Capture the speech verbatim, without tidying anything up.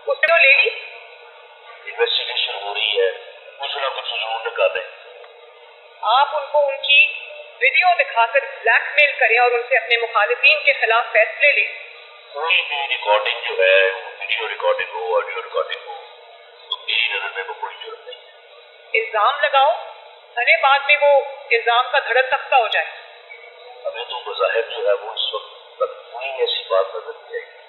उसने तो ले ली। इन्वेस्टिगेशन हो रही है, कुछ ना कुछ जरूर निकालें। आप उनको उनकी वीडियो दिखाकर ब्लैकमेल करें और उनसे अपने मुखालिफिन के खिलाफ फैसले लें। कोई भी रिकॉर्डिंग जो है, वीडियो रिकॉर्डिंग हो, ऑडियो रिकॉर्डिंग हो, तो मेरी नजर में वो कोई जरूरत नहीं है। इल्जाम लगाओ, भले बाद में वो इल्जाम का धड़क तख्ता हो जाए। हमें तो बज़ाहिर जो है वो इस वक्त तक कोई ऐसी बात नजर नहीं आई।